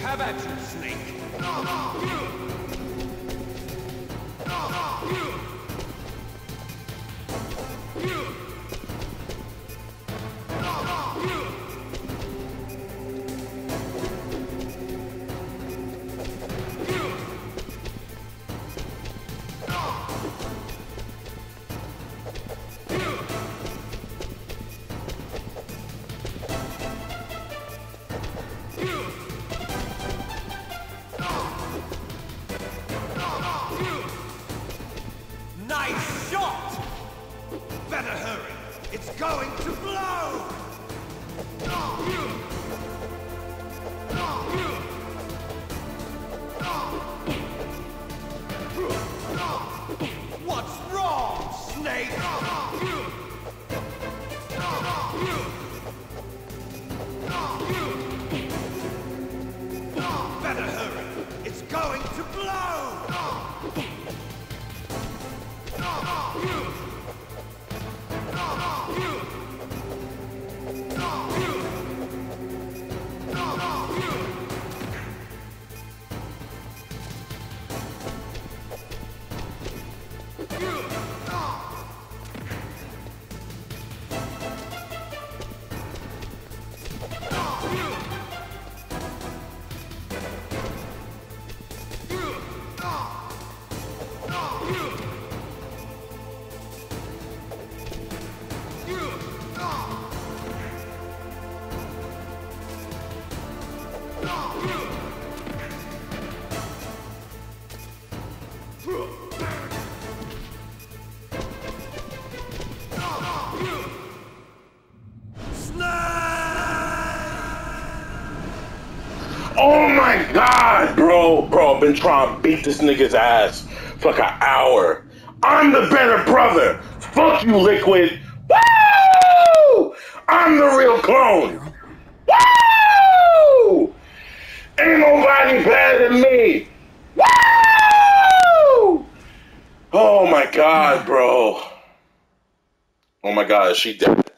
Have at you, Snake. Nice shot! Better hurry. It's going to blow! What's wrong, Snake? Better hurry. It's going to blow! Oh my God, bro, I've been trying to beat this nigga's ass for like an hour. I'm the better brother. Fuck you, Liquid. Woo! I'm the real clone. Woo! Ain't nobody better than me. Woo! Oh my God, bro. Oh my God, is she dead?